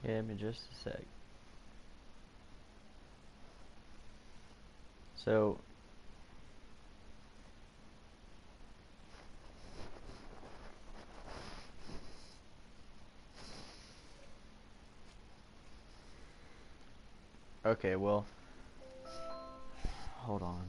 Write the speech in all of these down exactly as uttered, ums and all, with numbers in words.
Give me just a sec. So, okay, well, hold on.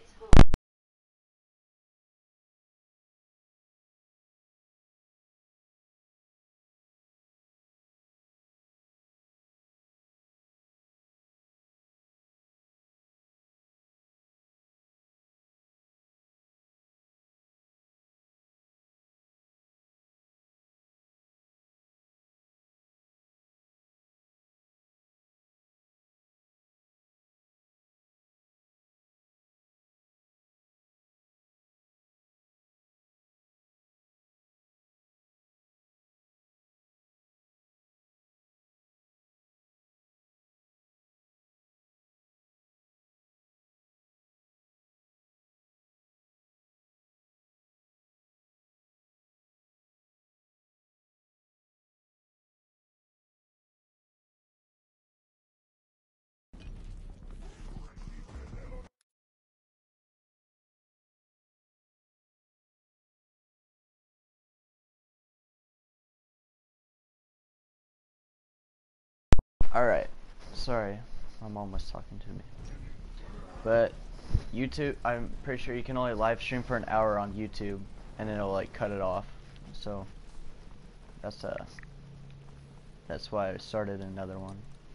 Alright, sorry, my mom was talking to me. But YouTube, I'm pretty sure you can only live stream for an hour on YouTube, and then it'll like cut it off. So that's uh, that's why I started another one.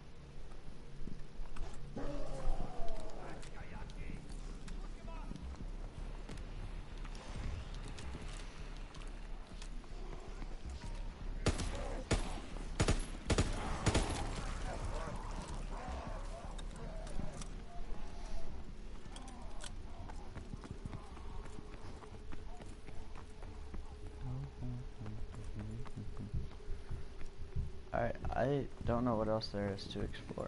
I I don't know what else there is to explore.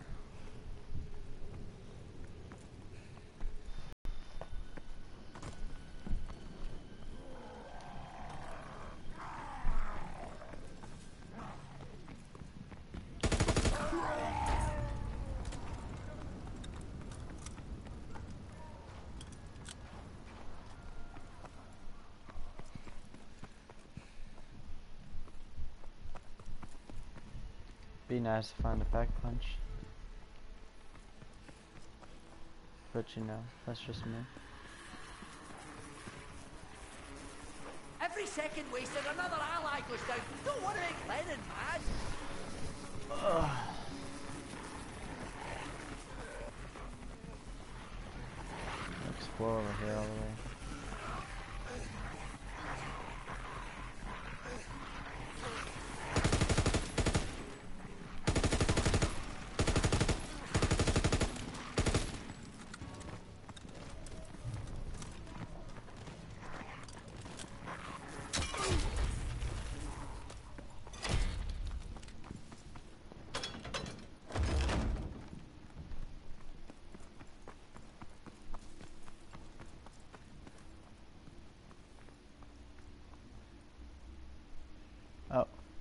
Be nice to find a pack punch. But you know, that's just me. Every second wasted, another ally goes down. Don't want to make Lenin mad. Ugh. Explore over here all the way. Oh.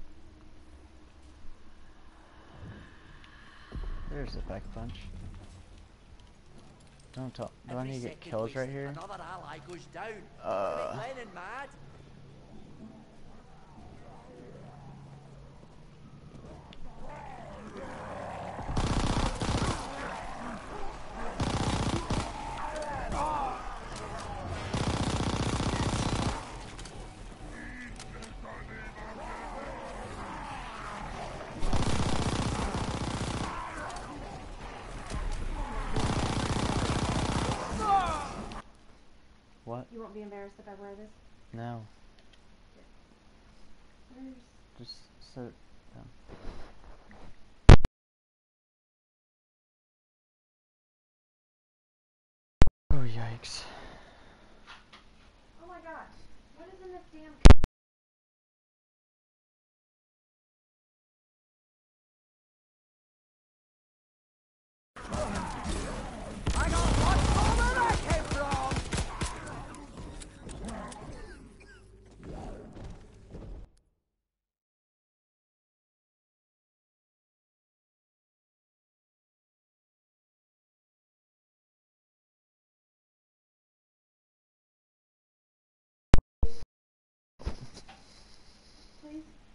There's the pack punch. Don't talk. Do I need to get kills right here? Another ally goes down. Uh. Make Lenin mad. What? You won't be embarrassed if I wear this? No. Where's... Just sit down. Oh, yikes. Oh my gosh. What is in this damn...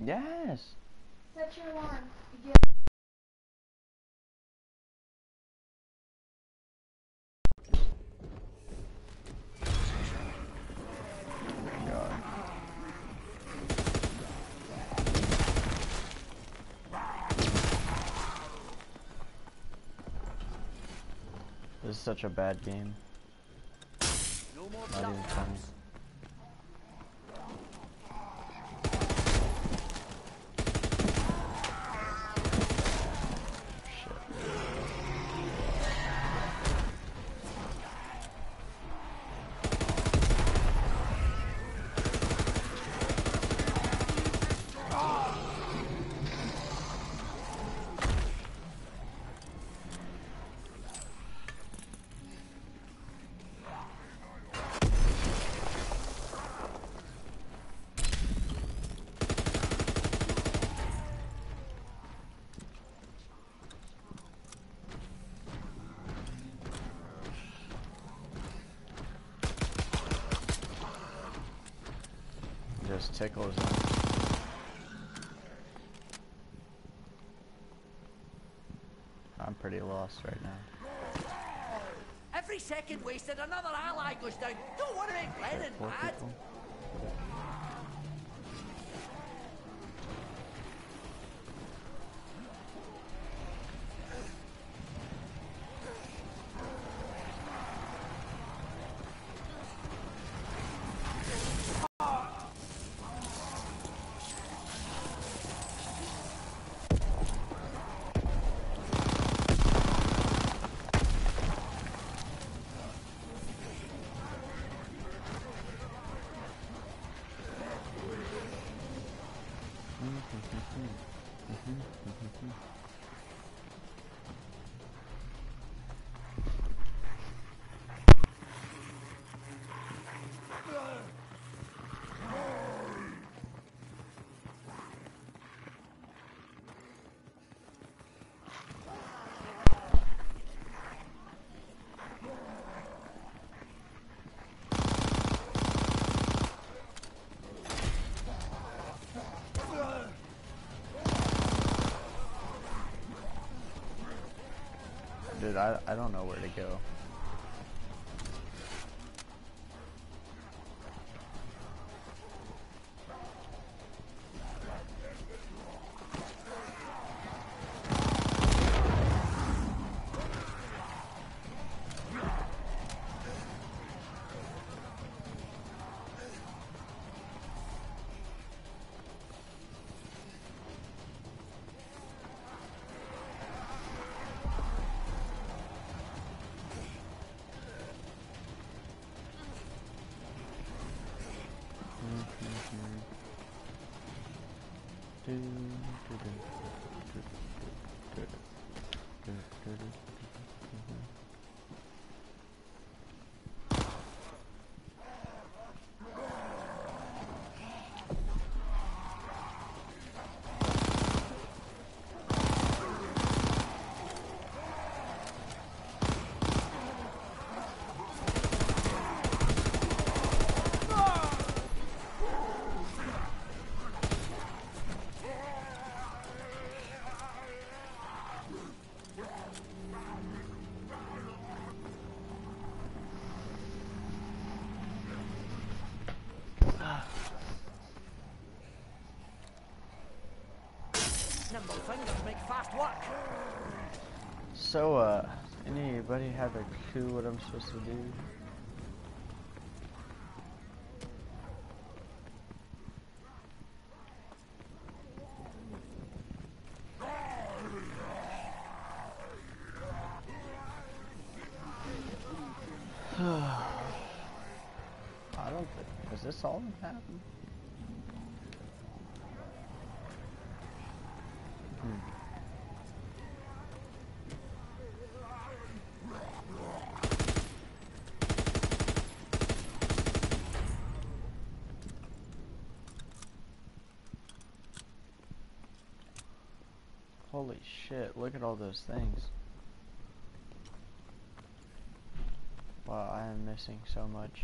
Yes. Set your alarm. You God. This is such a bad game. No more Not even funny. Just tickles him. I'm pretty lost right now. Every second wasted, another ally goes down. Don't want to make Lenin Four mad. people. Dude, I, I don't know where to go. Nimble fingers make fast work. So, uh, anybody have a clue what I'm supposed to do? I don't think, is this all that happened? Hmm. Holy shit, look at all those things. Wow, I am missing so much.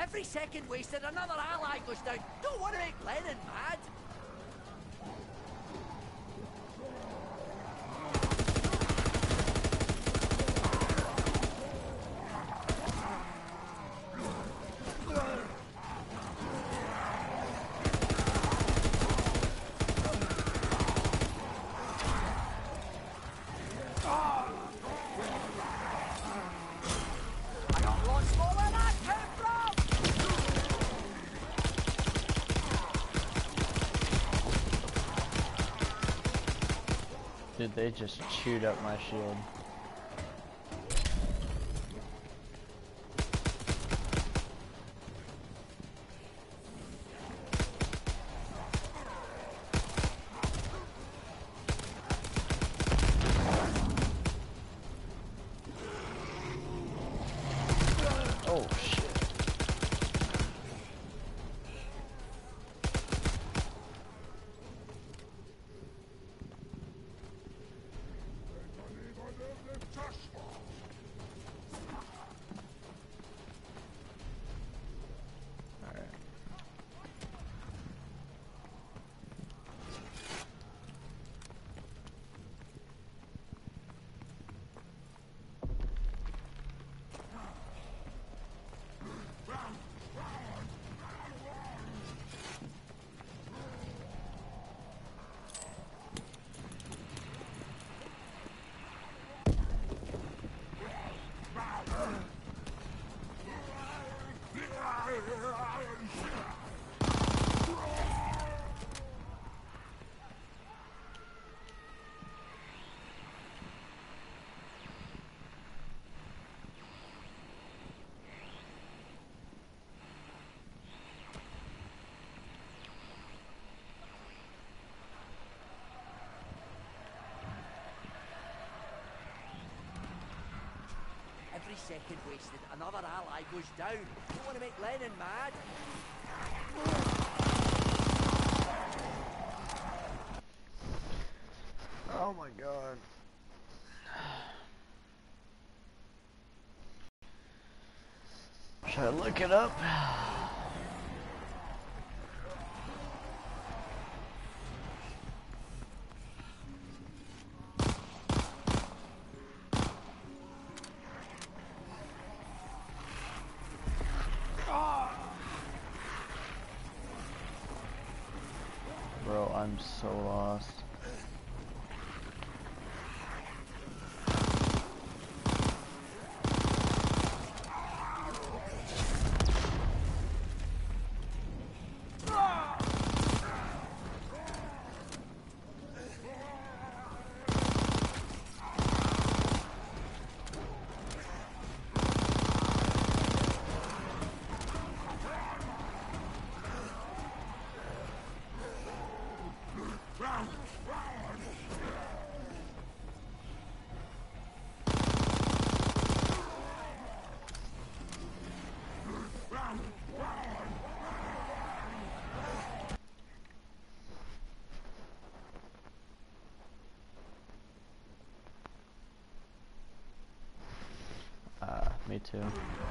Every second wasted, another ally goes down. Don't want to make Lenin mad. I got lots more where that came from. Dude, they just chewed up my shield. Oh shit. Alright. Every second wasted, another ally goes down. Don't want to make Lenin mad. Oh my god. Should I look it up? Bro, I'm so lost. Uh, me too.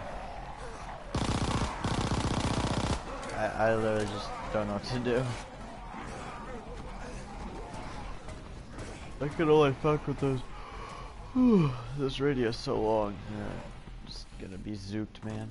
I, I literally just don't know what to do. I can only fuck with those. Whew, this radio's so long. Yeah, just gonna be zooked, man.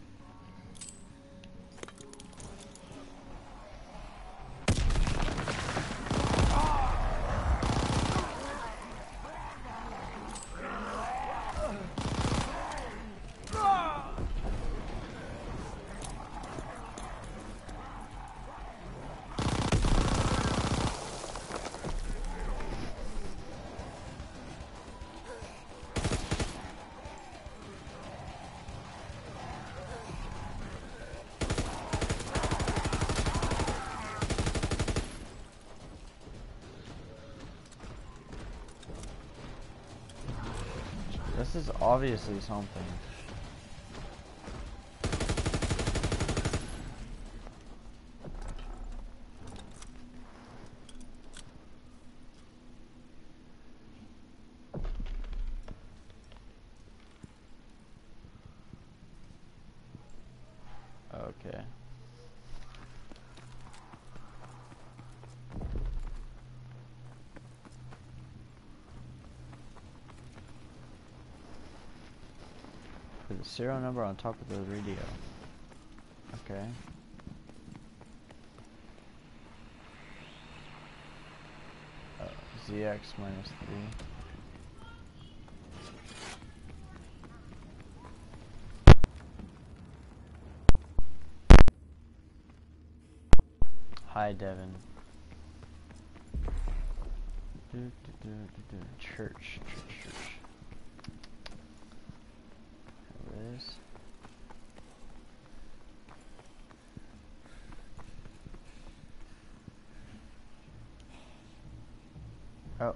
This is obviously something. Okay. Put the serial number on top of the radio. Okay. Uh, Z X minus three. Hi, Devin. Do, do, do, do, do. Church, church, church. There it is. Oh.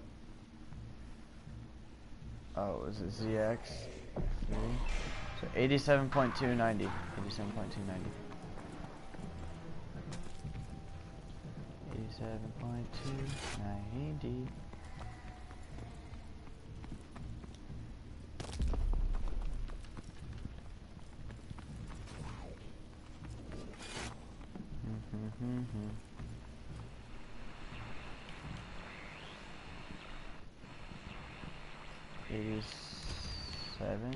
Oh, is it Z X? three? So eighty-seven point two ninety. eighty-seven point two ninety. eighty-seven point two ninety. Mm-hmm. eighty-seven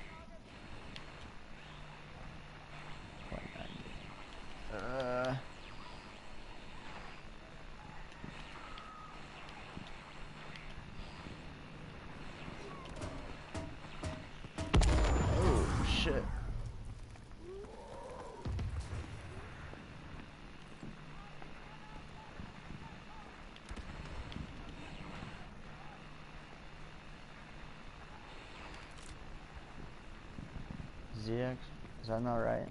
point ninety. Uh. Oh shit. Z X, is that not right?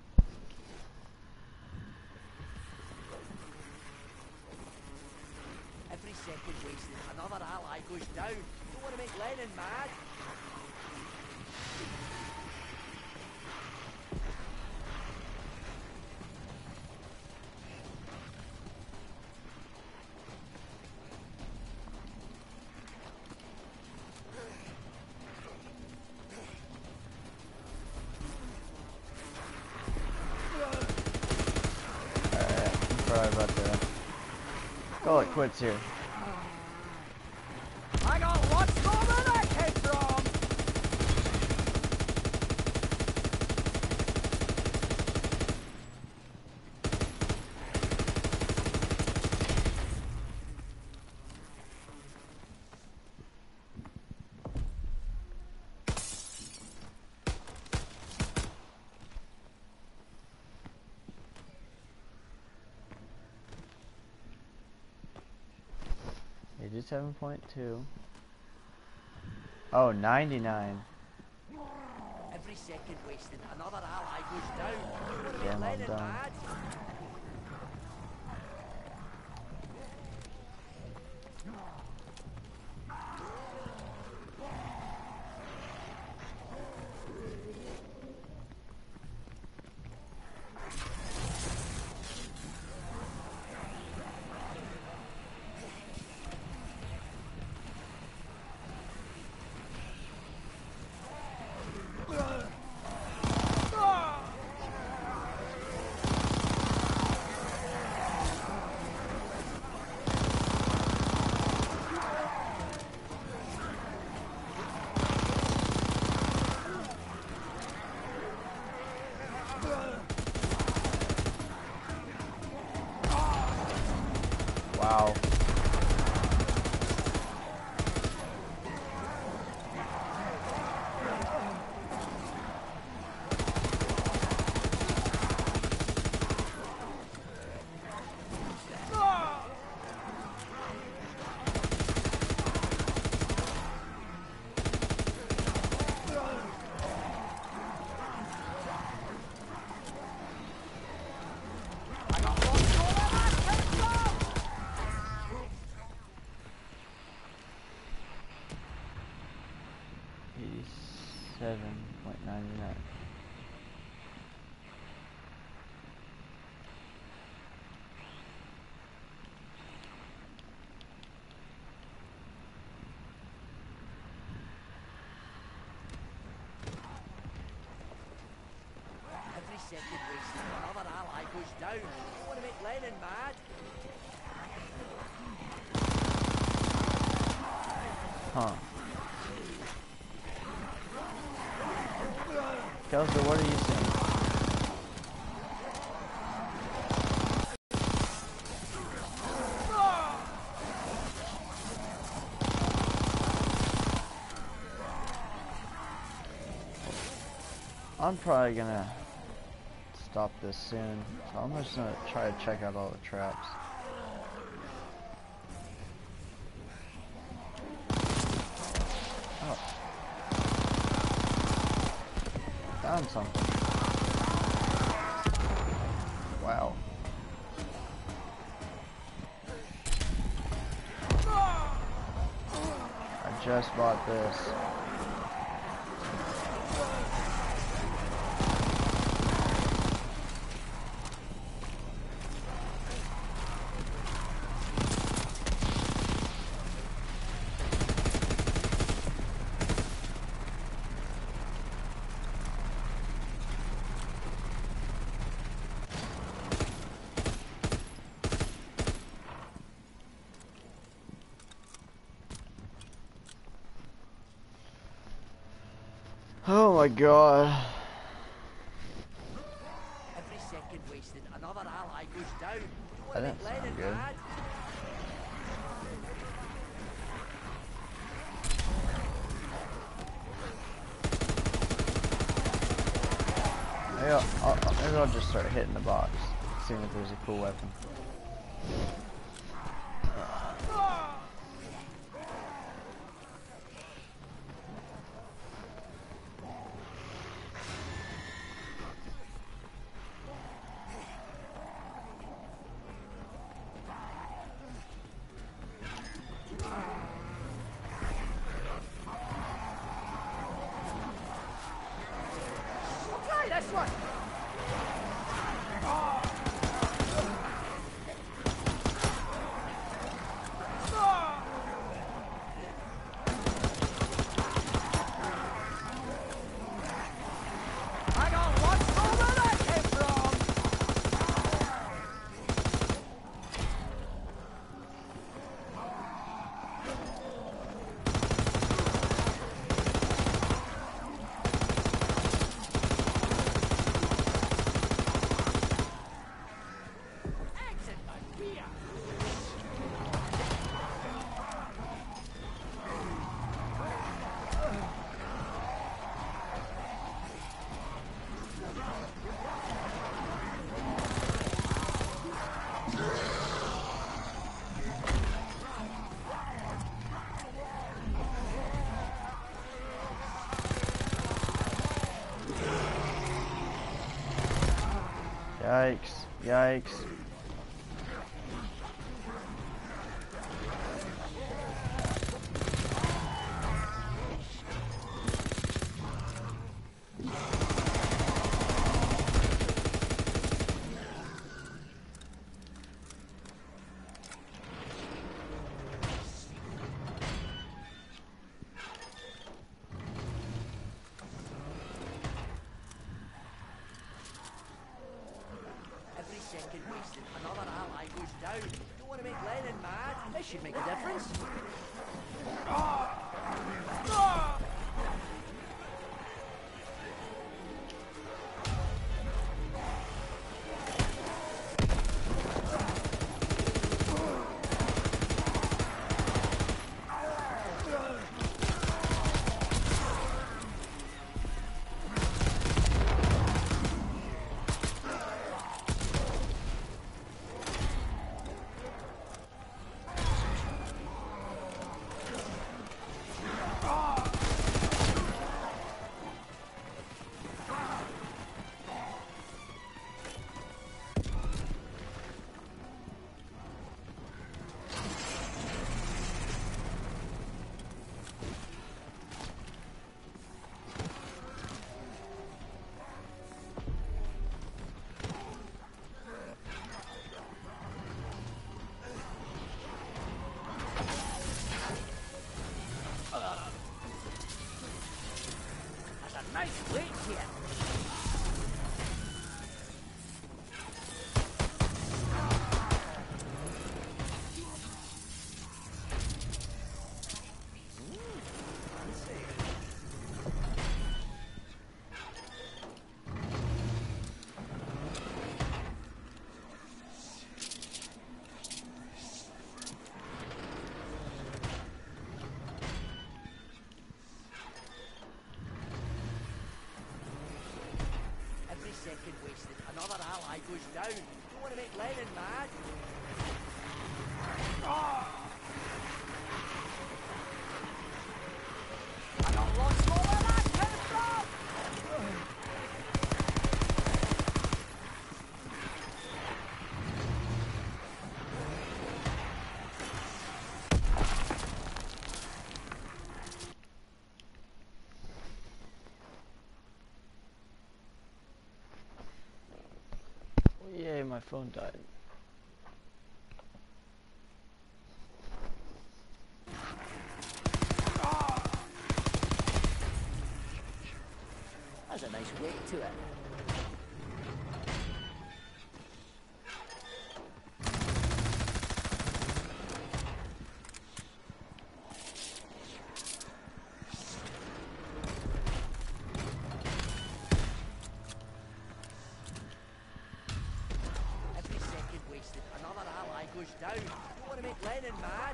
Every second wasted, another ally goes down. Don't want to make Lenin mad. Sorry about that. Call it quits here. I got lots more where that came from. eighty-seven point two. Oh, ninety-nine. Every second wasted, another ally goes down. Don't want to make Damn, I'm Lenin done. mad. second wasted, another ally goes down. Don't want to make Lenin mad. Huh. Kelsey, what are you saying? I'm probably gonna stop this soon, so I'm just gonna try to check out all the traps. Oh. Found something. Wow. I just bought this. Oh my god. Every second wasted, another ally goes down. Don't That want to didn't make Lenin sound good. mad. Maybe I'll, I'll, maybe I'll just start hitting the box, seeing if there's a cool weapon. Try this one. I got one from where that came from. Exit my beer. Yikes, yikes. Every second wasted, another ally goes down. Don't want to make Lenin mad. This should make a difference. wasted, another ally goes down. Don't want to make Lenin mad. I got lots more where that came from! Yay, my phone died. That's a nice weight to it. Every second wasted, another ally goes down. Don't want to make Lenin mad.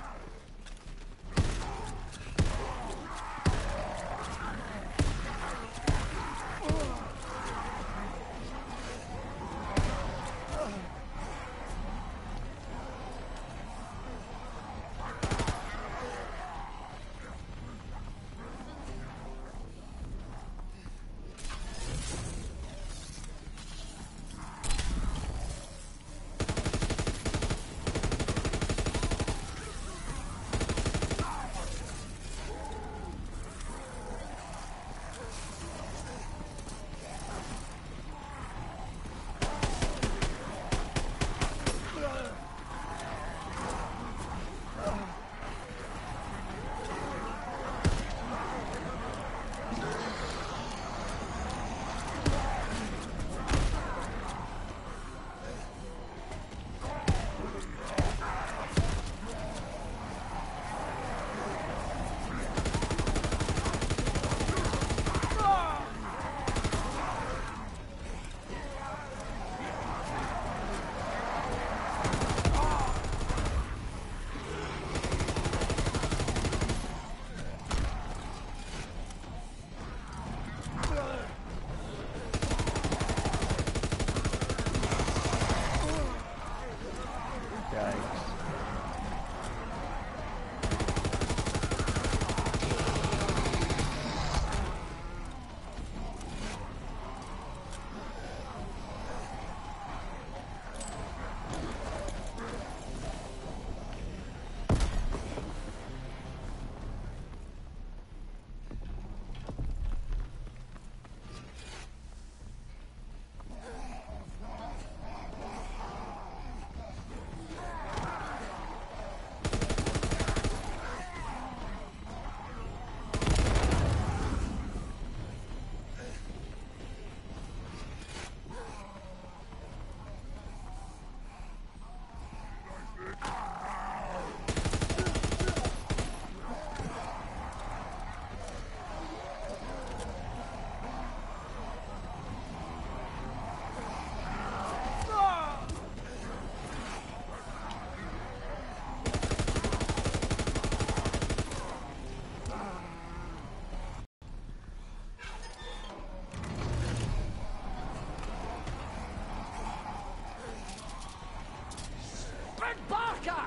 Barker!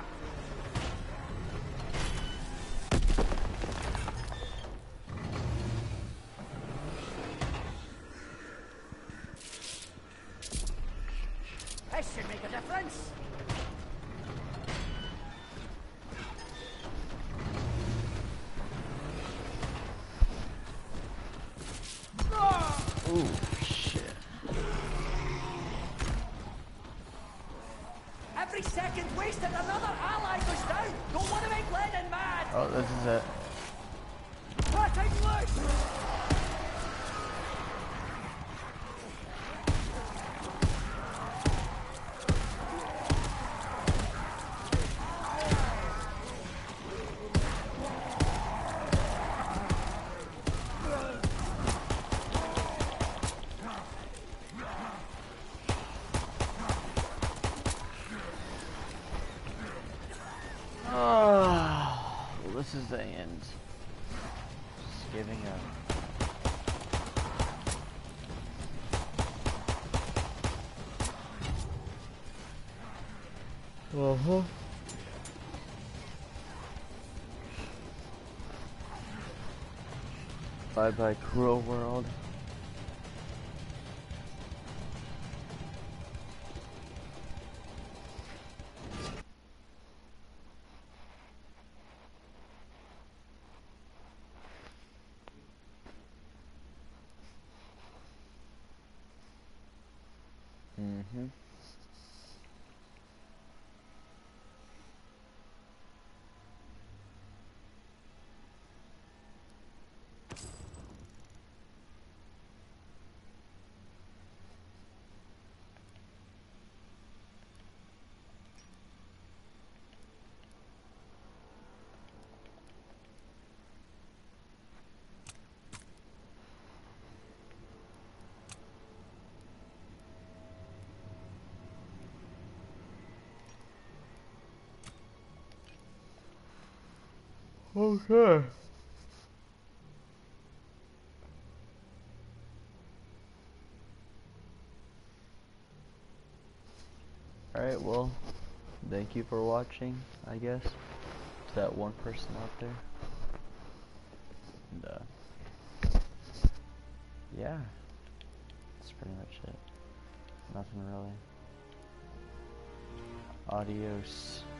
This should make a difference. Ooh, shit. Every second wasted, another ally goes down. Don't want to make Lenin mad. Oh, this is it. What I look. Oh, well, this is the end. Just giving up. Uh-huh. Bye bye, cruel world. Mm-hmm. Okay. Alright, well, thank you for watching, I guess. To that one person out there. And, uh, yeah. That's pretty much it. Nothing really. Adios.